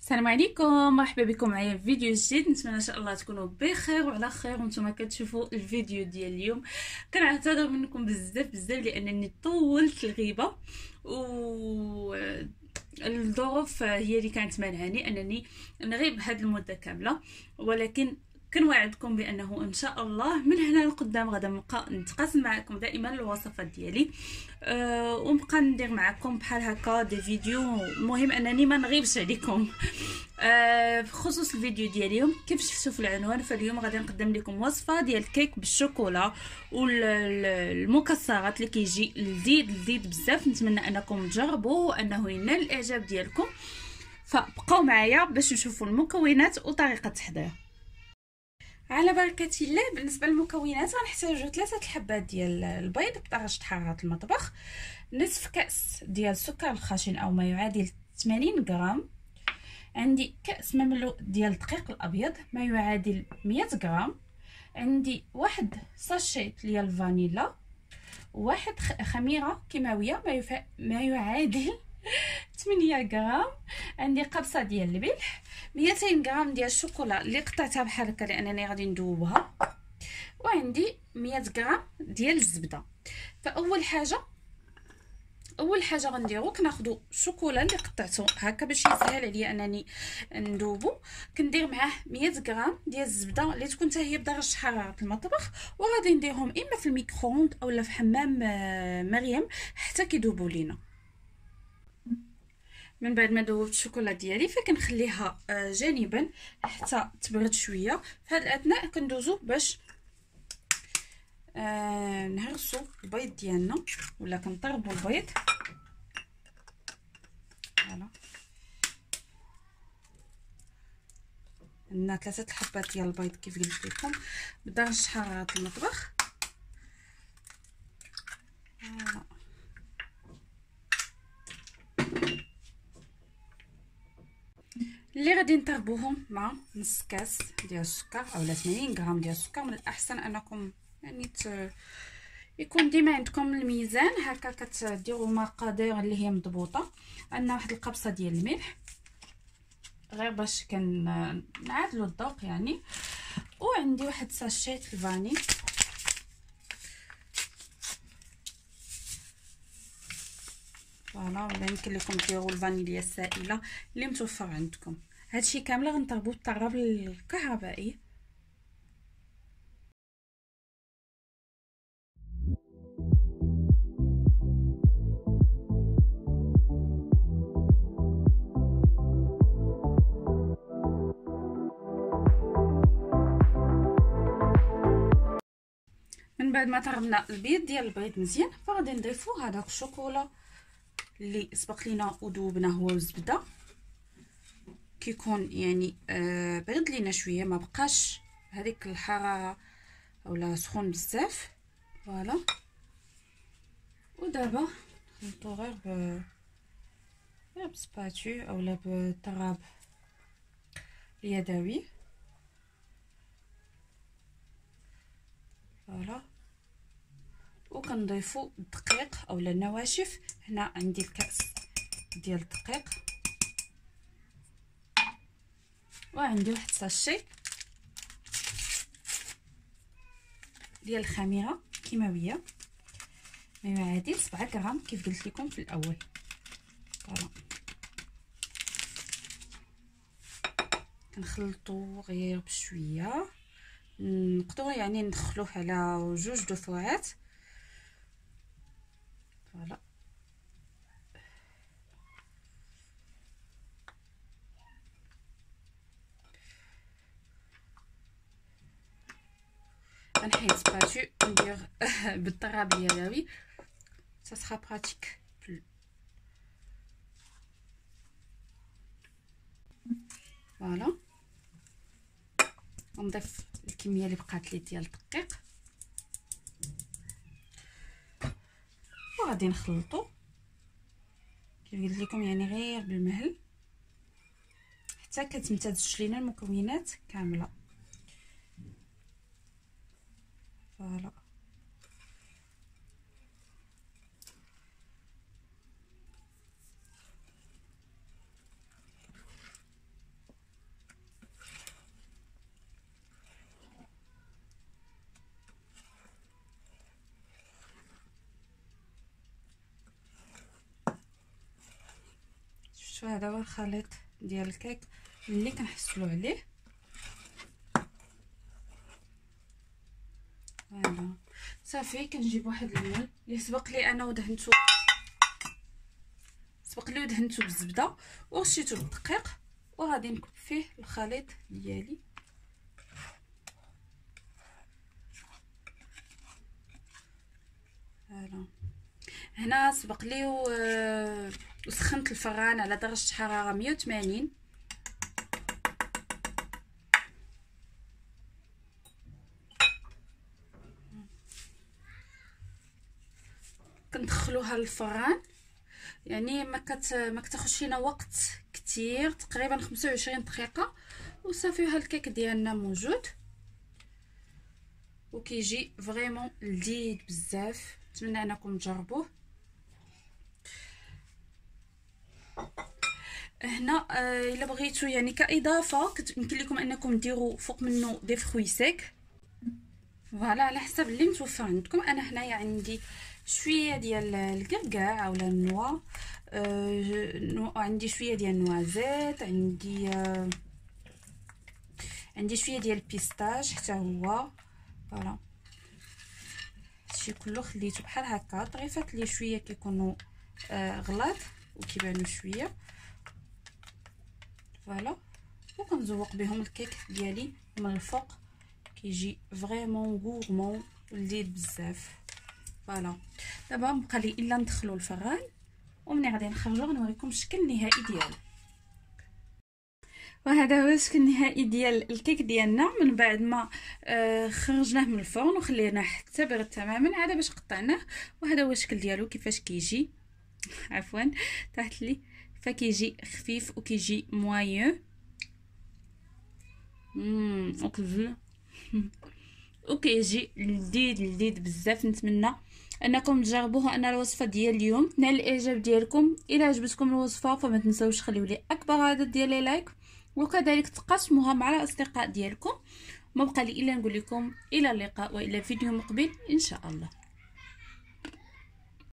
السلام عليكم، مرحبا بكم معايا في فيديو جديد. نتمنى ان شاء الله تكونوا بخير وعلى خير وانتم كتشوفوا الفيديو ديال اليوم. كنعتذر منكم بزاف لانني طولت الغيبه و الظروف هي اللي كانت مانعاني انني نغيب هذه المده كامله، ولكن كنوعدكم بانه ان شاء الله من هنا لقدام غدا نبقى نتقاسم معكم دائما الوصفات ديالي، ونبقى ندير معكم بحال هكا دي فيديو. المهم انني ما نغيبش عليكم. بخصوص الفيديو ديال اليوم كيف شفتوا في العنوان، فاليوم غادي نقدم لكم وصفه ديال الكيك بالشوكولا والمكسرات اللي كيجي لذيذ بزاف. نتمنى انكم تجربوه وانه ينال الاعجاب ديالكم، فبقاو معايا باش نشوفوا المكونات وطريقه التحضير. على بركه الله. بالنسبه للمكونات غنحتاجو 3 الحبات ديال البيض بدرجه حراره المطبخ، نصف كاس ديال السكر الخشن او ما يعادل 80 غرام، عندي كاس مملوء ديال الدقيق الابيض ما يعادل 100 غرام، عندي واحد ساشيت ديال الفانيلا، واحد خميره كيماويه ما يعادل 8 غرام، عندي قبصه ديال الملح، 200 غرام ديال الشوكولا اللي قطعتها بحال هكا لانني غادي ندوبها، وعندي 100 غرام ديال الزبده. فاول حاجه غنديرو كناخذوا الشوكولا اللي قطعته هكا باش يسهل عليا انني ندوبو. كندير معاه 100 غرام ديال الزبده اللي تكون حتى هي بدرجه حراره المطبخ، وغادي نديرهم اما في الميكرووند اولا في حمام مريم حتى كيذوبوا لينا. من بعد ما ذوبت الشوكولا ديالي فكنخليها جانبا حتى تبرد شويه. في هذا الاثناء كندوزو باش نهرسو البيض ديالنا ولا كنطربوا البيض. فوالا عندنا 3 الحبات ديال البيض كيف قلت لكم بدرجه حراره المطبخ. اللي غادي نطربوهم مع نص كاس ديال السكر اولا 80 غرام ديال السكر. من الاحسن انكم يعني يكون ديما عندكم الميزان هكا، كتديروا مقادير اللي هي مضبوطه. عندنا واحد القبصه ديال الملح غير باش كنعادلوا الذوق يعني، وعندي واحد ساشيت الفاني، فوالا. ولا يمكن لكم ديروا الفانيليا السائله اللي متوفر عندكم. هادشي كامل غنطربوه بالطراب الكهربائي. من بعد ما طربنا البيض ديال البيض مزيان فغادي نضيفو هذاك الشوكولا اللي سبق لينا وذوبناه هو والزبده. كيكون يعني برد لينا شويه، ما بقاش هذيك الحراره اولا سخون بزاف. فوالا. ودابا نخلطو غير بسباتو اولا بالطراب اليدوي. فوالا. وكنضيفو الدقيق اولا النواشف. هنا عندي الكاس ديال الدقيق، وعندي واحد ساشي ديال الخميره كيماويه ما يعادل 7 غرام كيف قلت لكم في الاول. فوالا. كنخلطو غير بشويه، نقدروا يعني ندخلوه على 2 دفعات. فوالا. غنحيد سباتو ندير بالطراب اليدوي، ça sera pratique. فوالا. نضيف الكميه اللي بقات لي ديال الدقيق وغادي نخلطو كيف قلت لكم يعني غير بالمهل حتى كتمتزج لينا المكونات كامله. فوالا. فهذا هو الخليط ديال الكيك اللي كنحصلوا عليه. فوالا صافي كنجيب واحد اللون اللي سبق لي انا ودهنته بالزبده ورشيته بالدقيق، وغادي نكب فيه الخليط ديالي. فوالا هنا سبق لي وسخنت الفران على درجه حراره 180. كندخلوها للفران، يعني ما كتاخذش لينا وقت كتير، تقريبا 25 دقيقه وصافي. ها الكيك ديالنا موجود وكيجي فريمون لذيذ بزاف. نتمنى انكم تجربوه. هنا الا بغيتو يعني كاضافه يمكن لكم انكم ديروا فوق منه دي فروي سيك، فوالا على حسب اللي متوفر عندكم. انا هنايا عندي شويه ديال الكركاع اولا النوا، عندي شويه ديال النوازيت، عندي شويه ديال البيستاج حتى هو. فوالا هادشي كله خليته بحال هكا، طريفات لي شويه كيكونوا غلاط وكيبانوا شويه. فوالا وكنزوق بهم الكيك ديالي من الفوق، كيجي فريمون غورمون ولذيذ بزاف. فوالا دابا مبقى لي الا ندخلو الفران، ومني غادي نخرجو غنوريكم الشكل النهائي ديالو. وهذا هو الشكل النهائي ديال الكيك ديالنا من بعد ما خرجناه من الفرن وخليناه حتى برد تماما عاد باش قطعناه. وهذا هو الشكل ديالو كيفاش كيجي عفوا طاحت لي، فكيجي خفيف وكيجي موين وكيجي لذيذ بزاف. نتمنى انكم تجربوه. انا الوصفه ديال اليوم نال الاعجاب ديالكم. الى عجبتكم الوصفه فما تنساوش خليو لي اكبر عدد ديال لي لايك، وكذلك تقاسموها مع الاصدقاء ديالكم. ما بقى لي الا نقول لكم الى اللقاء والى فيديو مقبل ان شاء الله.